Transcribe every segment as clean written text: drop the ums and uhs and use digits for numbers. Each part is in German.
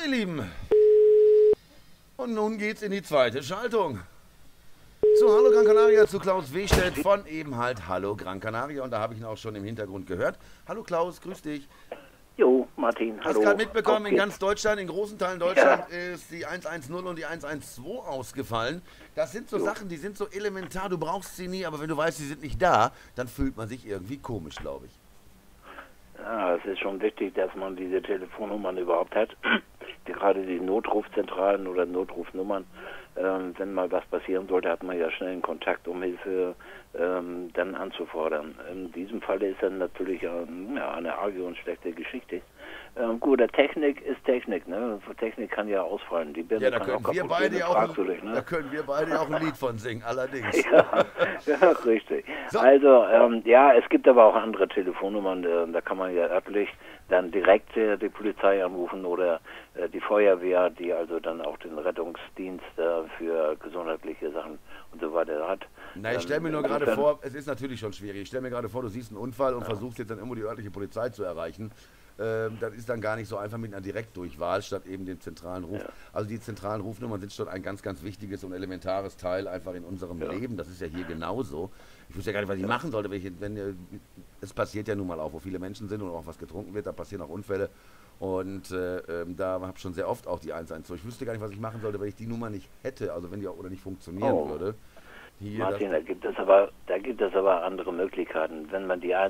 Lieben, und nun geht's in die zweite Schaltung. Zu Hallo Gran Canaria, zu Klaus Wehstedt von eben halt Hallo Gran Canaria. Und da habe ich ihn auch schon im Hintergrund gehört. Hallo Klaus, grüß dich. Jo, Martin, hallo. Hast du gerade mitbekommen, in geht's. ganz Deutschland, in großen Teilen Deutschland ist die 110 und die 112 ausgefallen. Das sind so Sachen, die sind so elementar, du brauchst sie nie, aber wenn du weißt, sie sind nicht da, dann fühlt man sich irgendwie komisch, glaube ich. Ja, es ist schon wichtig, dass man diese Telefonnummern überhaupt hat. Gerade die Notrufzentralen oder Notrufnummern. Wenn mal was passieren sollte, hat man ja schnell einen Kontakt, um Hilfe dann anzufordern. In diesem Fall ist dann natürlich eine arge und schlechte Geschichte. Gut, Technik ist Technik, ne? Technik kann ja ausfallen. Die Birne Ja, da kann können auch wir kaputt beide gehen, auch, fragst du dich, ne? da können wir beide auch ein Lied von singen, allerdings. Ja, richtig. So. Also, es gibt aber auch andere Telefonnummern, da kann man ja örtlich dann direkt die Polizei anrufen oder die Feuerwehr, die also dann auch den Rettungsdienst für gesundheitliche Sachen und so weiter hat. Na, ich stelle mir nur gerade vor, es ist natürlich schon schwierig, ich stelle mir gerade vor, du siehst einen Unfall und versuchst jetzt dann irgendwo die örtliche Polizei zu erreichen. Das ist dann gar nicht so einfach mit einer Direktdurchwahl statt eben dem zentralen Ruf. Ja. Also die zentralen Rufnummern sind schon ein ganz, ganz wichtiges und elementares Teil einfach in unserem Leben. Das ist ja hier genauso. Ich wüsste ja gar nicht, was ich machen sollte, es passiert ja nun mal auch, wo viele Menschen sind und auch was getrunken wird, da passieren auch Unfälle. Und da habe ich schon sehr oft auch die 112. Ich wüsste gar nicht, was ich machen sollte, wenn ich die Nummer nicht hätte, also wenn die auch oder nicht funktionieren würde. Hier, Martin, da gibt es aber andere Möglichkeiten. Wenn man die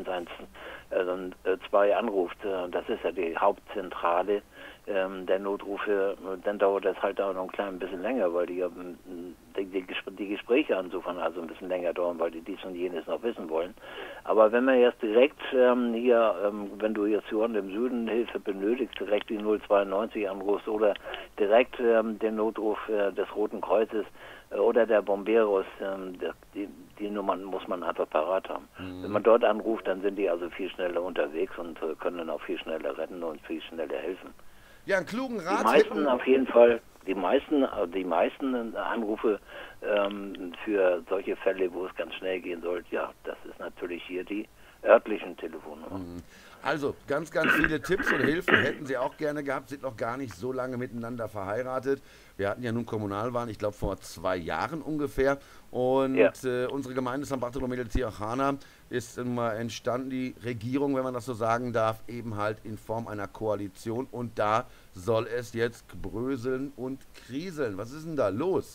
112 anruft, das ist ja die Hauptzentrale der Notrufe, dann dauert das halt auch noch ein klein bisschen länger, weil die Gespräche insofern also ein bisschen länger dauern, weil die dies und jenes noch wissen wollen. Aber wenn man jetzt direkt wenn du jetzt hier im Süden Hilfe benötigst, direkt die 092 anrufst oder direkt den Notruf des Roten Kreuzes oder der Bomberos, die Nummern muss man einfach parat haben. Wenn man dort anruft, dann sind die also viel schneller unterwegs und können dann auch viel schneller retten und viel schneller helfen. Ja, einen klugen Rat. Die meisten auf jeden Fall, die meisten Anrufe für solche Fälle, wo es ganz schnell gehen soll, ja, das ist natürlich hier die örtlichen Telefonnummern. Also, ganz, ganz viele Tipps und Hilfen hätten sie auch gerne gehabt, sind noch gar nicht so lange miteinander verheiratet. Wir hatten ja nun Kommunalwahlen, ich glaube vor 2 Jahren ungefähr. Und unsere Gemeinde San Bartolomé del Tirajana ist immer entstanden, die Regierung, wenn man das so sagen darf, eben halt in Form einer Koalition. Und da soll es jetzt bröseln und kriseln. Was ist denn da los?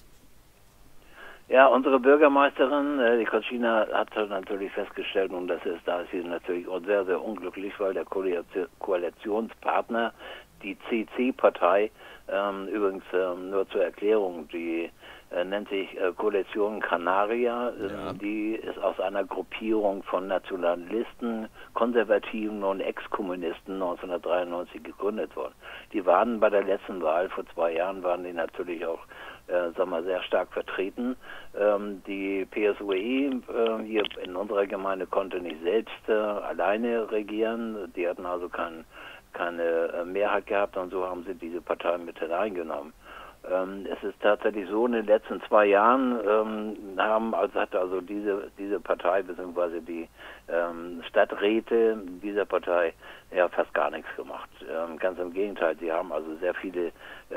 Ja, unsere Bürgermeisterin, die Conchina, hat natürlich festgestellt, und da ist sie natürlich auch sehr, sehr unglücklich, weil der Koalitionspartner, die CC-Partei, übrigens nur zur Erklärung, die nennt sich Koalition Canaria, die ist aus einer Gruppierung von Nationalisten, Konservativen und Ex-Kommunisten 1993 gegründet worden. Die waren bei der letzten Wahl vor 2 Jahren, waren die natürlich auch sehr stark vertreten. Die PSUE hier in unserer Gemeinde konnte nicht selbst alleine regieren. Die hatten also keine Mehrheit gehabt und so haben sie diese Partei mit hineingenommen. Es ist tatsächlich so, in den letzten 2 Jahren hat also diese Partei bzw. die Stadträte dieser Partei ja fast gar nichts gemacht. Ganz im Gegenteil, sie haben also sehr viele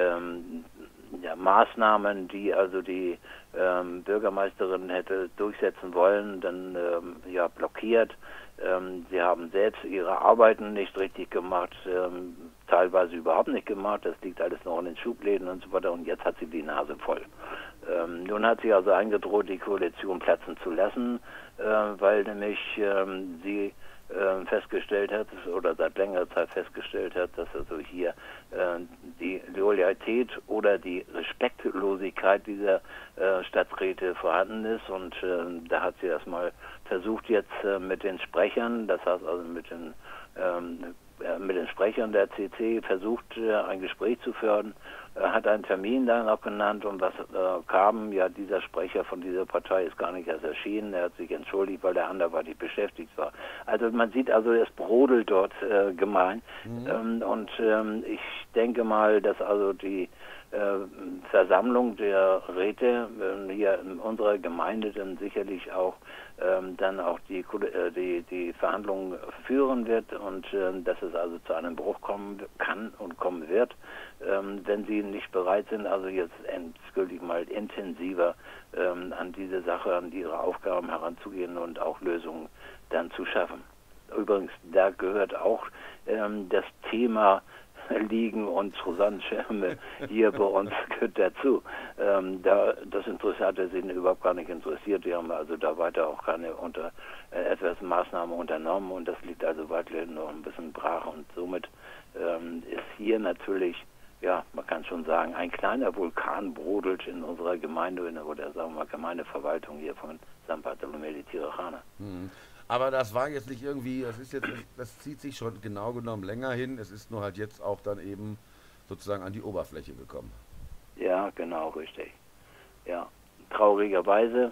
Maßnahmen, die also die Bürgermeisterin hätte durchsetzen wollen, dann blockiert. Sie haben selbst ihre Arbeiten nicht richtig gemacht, teilweise überhaupt nicht gemacht. Das liegt alles noch in den Schubläden und so weiter. Und jetzt hat sie die Nase voll. Nun hat sie also eingedroht, die Koalition platzen zu lassen, weil nämlich sie festgestellt hat oder seit längerer Zeit festgestellt hat, dass also hier die Loyalität oder die Respektlosigkeit dieser Stadträte vorhanden ist und da hat sie erstmal versucht jetzt mit den Sprechern, das heißt also mit den Sprechern der CC versucht, ein Gespräch zu führen, hat einen Termin dann auch genannt und was kam, ja, dieser Sprecher von dieser Partei ist gar nicht erst erschienen, er hat sich entschuldigt, weil der anderweitig beschäftigt war. Also man sieht also, es brodelt dort gemein und ich denke mal, dass also die Versammlung der Räte hier in unserer Gemeinde dann sicherlich auch dann auch die Verhandlungen führen wird und dass es also zu einem Bruch kommen kann und kommen wird, wenn sie nicht bereit sind, also jetzt endgültig mal intensiver an diese Sache, an ihre Aufgaben heranzugehen und auch Lösungen dann zu schaffen. Übrigens, da gehört auch das Thema Liegen und Sonnenschirme hier bei uns gehört dazu. Das hatte sie überhaupt gar nicht interessiert. Die haben also da weiter auch keine etwas Maßnahmen unternommen und das liegt also weiterhin noch ein bisschen brach und somit ist hier natürlich, ja, man kann schon sagen, ein kleiner Vulkan brodelt in unserer Gemeinde oder sagen wir mal Gemeindeverwaltung hier von San Bartolomé de Tirajana. Aber das war jetzt nicht irgendwie, das zieht sich schon genau genommen länger hin. Es ist nur halt jetzt auch dann eben sozusagen an die Oberfläche gekommen. Ja, genau, richtig. Ja, traurigerweise.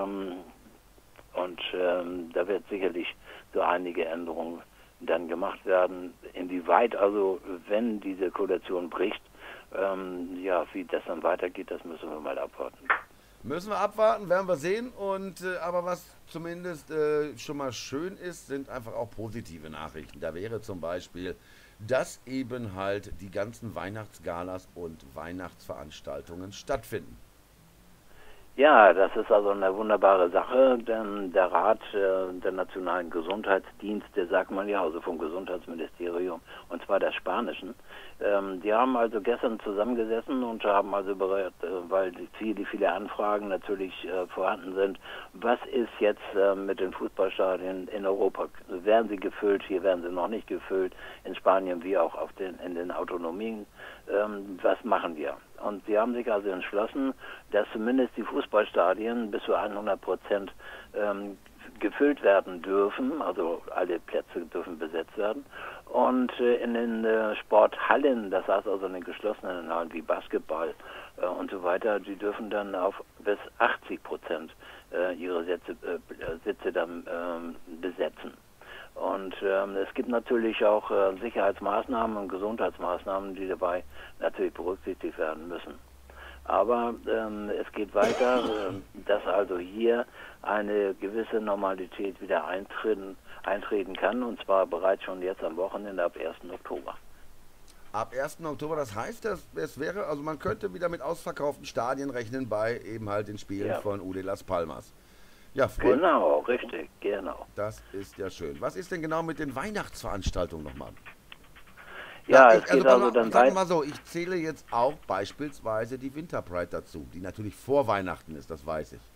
Da wird sicherlich so einige Änderungen dann gemacht werden. Inwieweit also, wenn diese Koalition bricht, wie das dann weitergeht, das müssen wir mal abwarten. Müssen wir abwarten, werden wir sehen. Aber was zumindest schon mal schön ist, sind einfach auch positive Nachrichten. Da wäre zum Beispiel, dass eben halt die ganzen Weihnachtsgalas und Weihnachtsveranstaltungen stattfinden. Ja, das ist also eine wunderbare Sache, denn der Rat der Nationalen Gesundheitsdienste, sagt man ja, also vom Gesundheitsministerium, und zwar der spanischen, die haben also gestern zusammengesessen und haben also weil viele Anfragen natürlich vorhanden sind, was ist jetzt mit den Fußballstadien in Europa? Werden sie gefüllt? Hier werden sie noch nicht gefüllt, in Spanien wie auch in den Autonomien. Was machen wir? Und sie haben sich also entschlossen, dass zumindest die Fußballstadien bis zu 100% gefüllt werden dürfen, also alle Plätze dürfen besetzt werden. Und in den Sporthallen, das heißt also in den geschlossenen Hallen wie Basketball und so weiter, die dürfen dann auf bis 80% ihre Sitze dann besetzen. Und es gibt natürlich auch Sicherheitsmaßnahmen und Gesundheitsmaßnahmen, die dabei natürlich berücksichtigt werden müssen. Aber es geht weiter, dass also hier eine gewisse Normalität wieder eintreten kann, und zwar bereits schon jetzt am Wochenende ab 1. Oktober. Ab 1. Oktober, das heißt, also man könnte wieder mit ausverkauften Stadien rechnen bei eben halt den Spielen von UD Las Palmas. Ja, genau, richtig, genau. Das ist ja schön. Was ist denn genau mit den Weihnachtsveranstaltungen nochmal? Ja, es geht also dann weiter. Sagen wir mal so, ich zähle jetzt auch beispielsweise die Winterpride dazu, die natürlich vor Weihnachten ist, das weiß ich.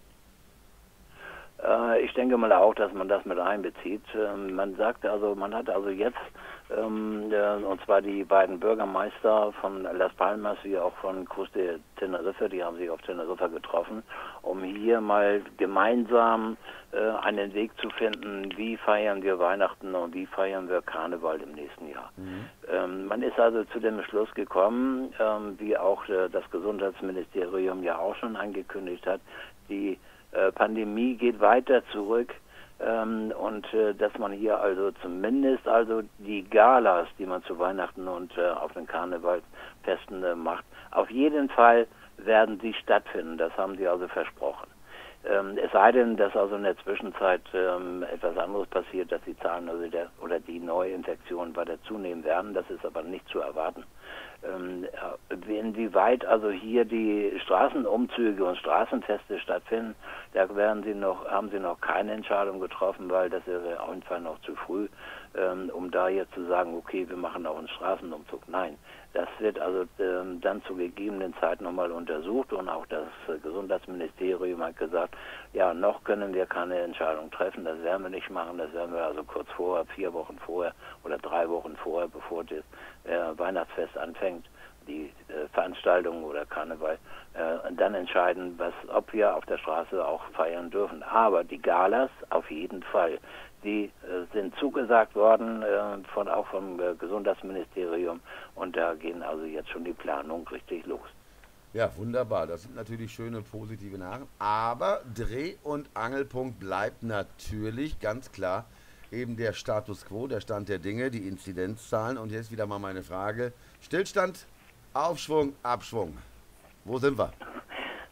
Ich denke mal auch, dass man das mit einbezieht. Man hat also jetzt, und zwar die beiden Bürgermeister von Las Palmas wie auch von Cruz de Tenerife, die haben sich auf Teneriffa getroffen, um hier mal gemeinsam einen Weg zu finden, wie feiern wir Weihnachten und wie feiern wir Karneval im nächsten Jahr. Man ist also zu dem Schluss gekommen, wie auch das Gesundheitsministerium ja auch schon angekündigt hat, die Pandemie geht weiter zurück und dass man hier also zumindest also die Galas, die man zu Weihnachten und auf den Karnevalfesten macht, auf jeden Fall werden sie stattfinden. Das haben sie also versprochen. Es sei denn, dass also in der Zwischenzeit etwas anderes passiert, dass die Zahlen oder die Neuinfektionen weiter zunehmen werden. Das ist aber nicht zu erwarten. Inwieweit also hier die Straßenumzüge und Straßenfeste stattfinden, da haben sie noch keine Entscheidung getroffen, weil das wäre auf jeden Fall noch zu früh, um da jetzt zu sagen, okay, wir machen auch einen Straßenumzug. Nein, das wird also dann zu gegebenen Zeit nochmal untersucht und auch das Gesundheitsministerium hat gesagt, ja, noch können wir keine Entscheidung treffen, das werden wir nicht machen, das werden wir also kurz vorher, 4 Wochen vorher oder 3 Wochen vorher, bevor das Weihnachtsfest anfängt, die Veranstaltung oder Karneval, dann entscheiden, ob wir auf der Straße auch feiern dürfen. Aber die Galas auf jeden Fall, die sind zugesagt worden, auch vom Gesundheitsministerium, und da gehen also jetzt schon die Planungen richtig los. Ja, wunderbar. Das sind natürlich schöne, positive Nachrichten. Aber Dreh- und Angelpunkt bleibt natürlich ganz klar eben der Status quo, der Stand der Dinge, die Inzidenzzahlen. Und jetzt wieder mal meine Frage. Stillstand, Aufschwung, Abschwung. Wo sind wir?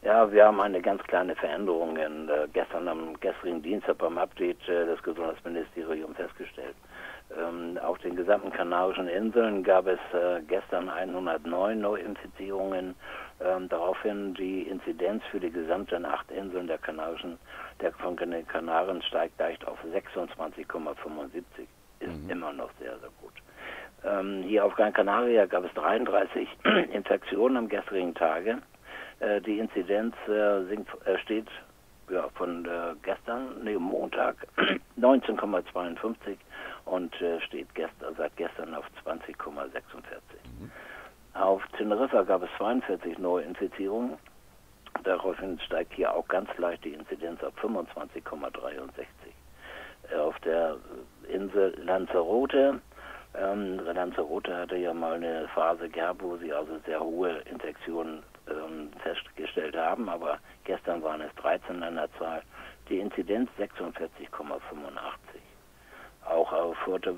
Ja, wir haben eine ganz kleine Veränderung am gestrigen Dienstag beim Update des Gesundheitsministeriums festgestellt. Auf den gesamten Kanarischen Inseln gab es gestern 109 Neuinfizierungen. Daraufhin die Inzidenz für die gesamten 8 Inseln von den Kanaren steigt leicht auf 26,75. Ist immer noch sehr, sehr gut. Hier auf Gran Canaria gab es 33 Infektionen am gestrigen Tage. Die Inzidenz steht von Montag 19,52 und steht seit gestern auf 20,46. Auf Teneriffa gab es 42 Neuinfizierungen. Daraufhin steigt hier auch ganz leicht die Inzidenz auf 25,63. Auf der Insel Lanzarote. Lanzarote hatte ja mal eine Phase gehabt, wo sie also sehr hohe Infektionen festgestellt haben, aber gestern waren es 13 an der Zahl. Die Inzidenz 46,85. Auch auf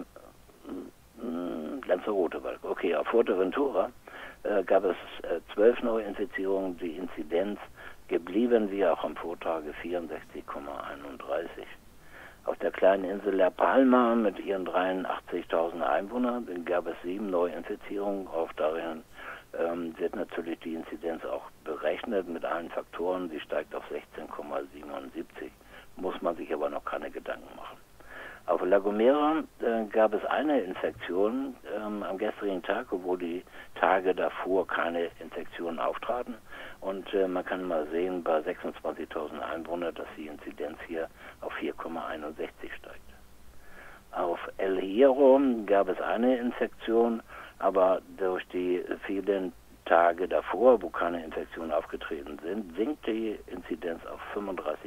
Lanzarote, okay, auf Fuerteventura gab es 12 Neuinfizierungen, die Inzidenz geblieben wie auch am Vortage 64,31. Auf der kleinen Insel La Palma mit ihren 83.000 Einwohnern gab es 7 Neuinfizierungen. Auf darin wird natürlich die Inzidenz auch berechnet mit allen Faktoren. Sie steigt auf 16,77. Muss man sich aber noch keine Gedanken machen. Auf La Gomera gab es eine Infektion am gestrigen Tag, obwohl die Tage davor keine Infektionen auftraten. Und man kann mal sehen, bei 26.000 Einwohnern, dass die Inzidenz hier auf 4,61 steigt. Auf El Hierro gab es eine Infektion, aber durch die vielen Tage davor, wo keine Infektionen aufgetreten sind, sinkt die Inzidenz auf 35,88.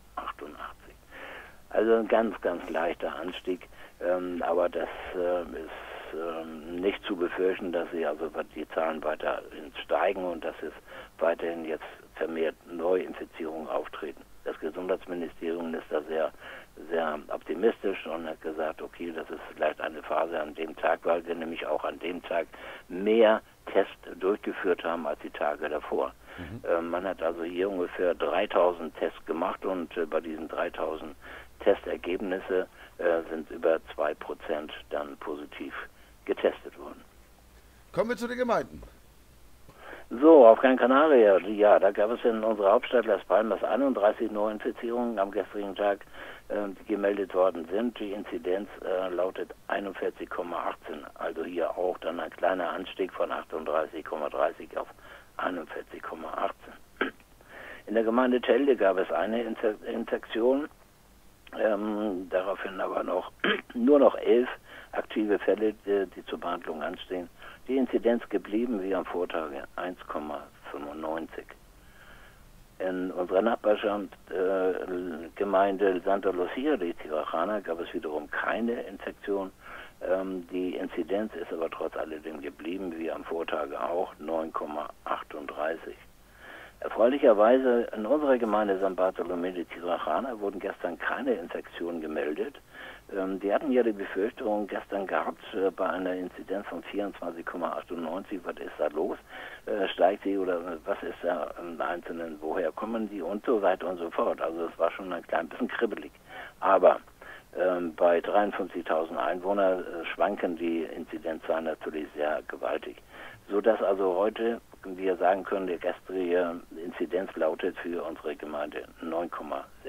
Also ein ganz, ganz leichter Anstieg, aber das ist nicht zu befürchten, dass die Zahlen weiter steigen und dass es weiterhin jetzt vermehrt Neuinfizierungen auftreten. Das Gesundheitsministerium ist da sehr, sehr optimistisch und hat gesagt, okay, das ist vielleicht eine Phase an dem Tag, weil wir nämlich auch an dem Tag mehr Tests durchgeführt haben als die Tage davor. Man hat also hier ungefähr 3.000 Tests gemacht und bei diesen 3.000 Testergebnisse sind über 2% dann positiv getestet worden. Kommen wir zu den Gemeinden. So, auf Gran Canaria, ja, da gab es in unserer Hauptstadt Las Palmas 31 Neuinfizierungen am gestrigen Tag, die gemeldet worden sind. Die Inzidenz lautet 41,18, also hier auch dann ein kleiner Anstieg von 38,30 auf 41,18. In der Gemeinde Telde gab es eine Infektion, daraufhin aber nur noch 11 aktive Fälle, die zur Behandlung anstehen. Die Inzidenz geblieben wie am Vortage 1,95. In unserer Nachbarschaft Gemeinde Santa Lucia de Tirajana gab es wiederum keine Infektion. Die Inzidenz ist aber trotz alledem geblieben wie am Vortage auch 9,38. Erfreulicherweise in unserer Gemeinde San Bartolomé de Tirajana wurden gestern keine Infektionen gemeldet. Die hatten ja die Befürchtung gestern gehabt, bei einer Inzidenz von 24,98, was ist da los? Steigt sie oder was ist da im Einzelnen, woher kommen die und so weiter und so fort. Also es war schon ein klein bisschen kribbelig. Aber bei 53.000 Einwohnern schwanken die Inzidenzzahlen natürlich sehr gewaltig. Sodass also heute wir sagen können, die gestrige Inzidenz lautet für unsere Gemeinde 9,36.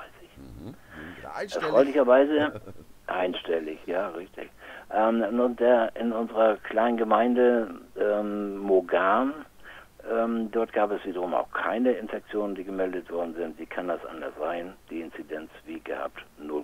Erfreulicherweise einstellig, ja, richtig. Und in unserer kleinen Gemeinde Mogan, dort gab es wiederum auch keine Infektionen, die gemeldet worden sind. Wie kann das anders sein? Die Inzidenz wie gehabt 0,0.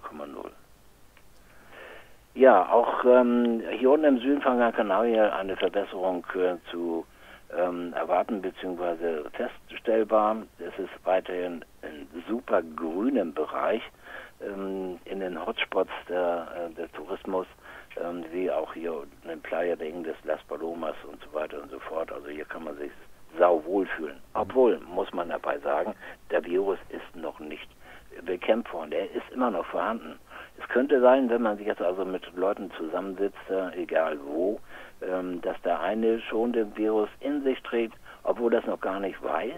Ja, auch hier unten im Süden von Gran Canaria eine Verbesserung zu erwarten bzw. feststellbar. Es ist weiterhin in super grünem Bereich in den Hotspots des Tourismus, wie auch hier in Playa de Ingles, Las Palomas und so weiter und so fort. Also hier kann man sich sauwohl fühlen. Obwohl, muss man dabei sagen, der Virus ist noch nicht bekämpft worden. Er ist immer noch vorhanden. Es könnte sein, wenn man sich jetzt also mit Leuten zusammensitzt, egal wo, dass der eine schon den Virus in sich trägt, obwohl das noch gar nicht weiß.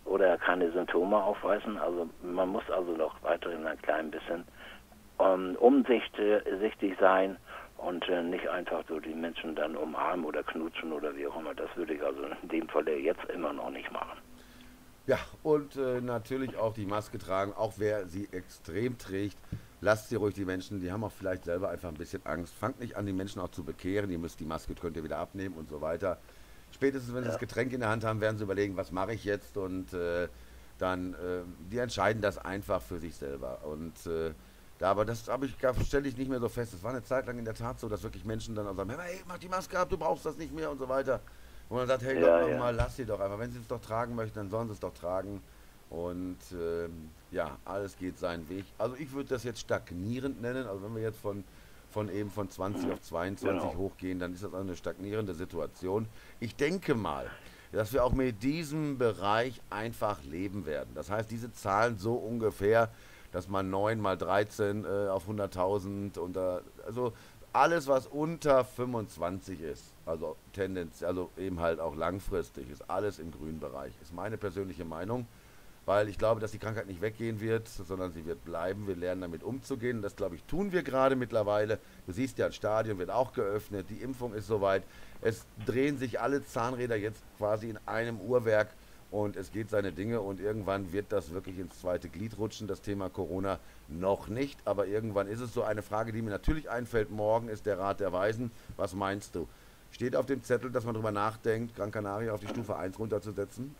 oder keine Symptome aufweisen. Also man muss also noch weiterhin ein klein bisschen umsichtig sein und nicht einfach so die Menschen dann umarmen oder knutschen oder wie auch immer. Das würde ich also in dem Fall jetzt immer noch nicht machen. Ja, und natürlich auch die Maske tragen, auch wer sie extrem trägt. Lasst sie ruhig, die Menschen, die haben auch vielleicht selber einfach ein bisschen Angst. Fangt nicht an, die Menschen auch zu bekehren, ihr müsst die Maske, könnt ihr wieder abnehmen und so weiter. Spätestens, wenn sie das Getränk in der Hand haben, werden sie überlegen, was mache ich jetzt und dann, die entscheiden das einfach für sich selber. Und aber das stelle ich nicht mehr so fest. Es war eine Zeit lang in der Tat so, dass wirklich Menschen dann auch sagen, hey, mach die Maske ab, du brauchst das nicht mehr und so weiter. Und man sagt, hey Gott, nochmal, lass sie doch einfach. Wenn sie es doch tragen möchten, dann sollen sie es doch tragen. Und ja, alles geht seinen Weg. Also ich würde das jetzt stagnierend nennen. Also wenn wir jetzt von 20 auf 22 hochgehen, dann ist das eine stagnierende Situation. Ich denke mal, dass wir auch mit diesem Bereich einfach leben werden. Das heißt, diese Zahlen so ungefähr, dass man 9 mal 13 auf 100.000 also alles, was unter 25 ist, also Tendenz, also eben halt auch langfristig, ist alles im grünen Bereich. Ist meine persönliche Meinung, weil ich glaube, dass die Krankheit nicht weggehen wird, sondern sie wird bleiben. Wir lernen damit umzugehen und das, glaube ich, tun wir gerade mittlerweile. Du siehst ja, ein Stadion wird auch geöffnet, die Impfung ist soweit. Es drehen sich alle Zahnräder jetzt quasi in einem Uhrwerk und es geht seine Dinge und irgendwann wird das wirklich ins zweite Glied rutschen, das Thema Corona noch nicht, aber irgendwann ist es so. Eine Frage, die mir natürlich einfällt, morgen ist der Rat der Weisen. Was meinst du? Steht auf dem Zettel, dass man darüber nachdenkt, Gran Canaria auf die Stufe 1 runterzusetzen?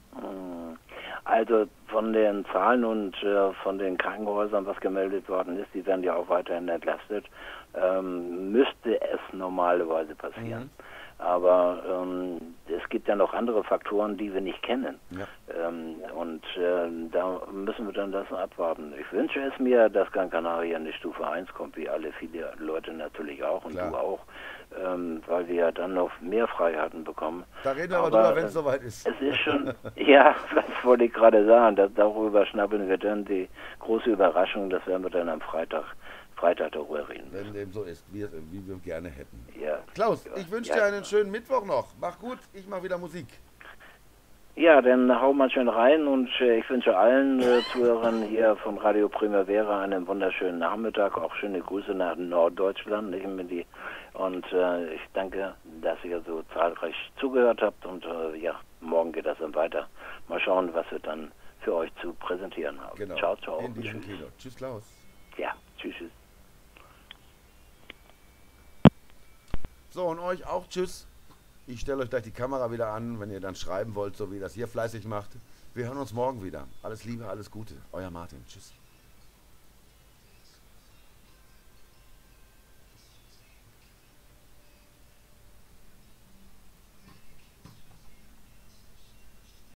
Also von den Zahlen und von den Krankenhäusern, was gemeldet worden ist, die werden ja auch weiterhin entlastet, müsste es normalerweise passieren. Aber es gibt ja noch andere Faktoren, die wir nicht kennen. Ja. Und da müssen wir dann das abwarten. Ich wünsche es mir, dass Gran Canaria in die Stufe 1 kommt, wie viele Leute natürlich auch und du auch, weil wir ja dann noch mehr Freiheiten bekommen. Da reden wir aber drüber, wenn es soweit ist. Es ist schon, ja, das wollte ich gerade sagen, darüber schnappeln wir dann die große Überraschung, das werden wir dann am Freitag darüber reden. Wenn dem so ist, wie wir gerne hätten. Ja. Klaus, ich wünsche dir einen schönen Mittwoch noch. Mach gut, ich mache wieder Musik. Ja, dann hau mal schön rein und ich wünsche allen Zuhörern hier von Radio Primavera einen wunderschönen Nachmittag. Auch schöne Grüße nach Norddeutschland. Und ich danke, dass ihr so zahlreich zugehört habt und ja, morgen geht das dann weiter. Mal schauen, was wir dann für euch zu präsentieren haben. Genau. Ciao, ciao. In diesem Kino. Tschüss, Klaus. Ja, tschüss. So, und euch auch tschüss. Ich stelle euch gleich die Kamera wieder an, wenn ihr dann schreiben wollt, so wie ihr das hier fleißig macht. Wir hören uns morgen wieder. Alles Liebe, alles Gute. Euer Martin. Tschüss.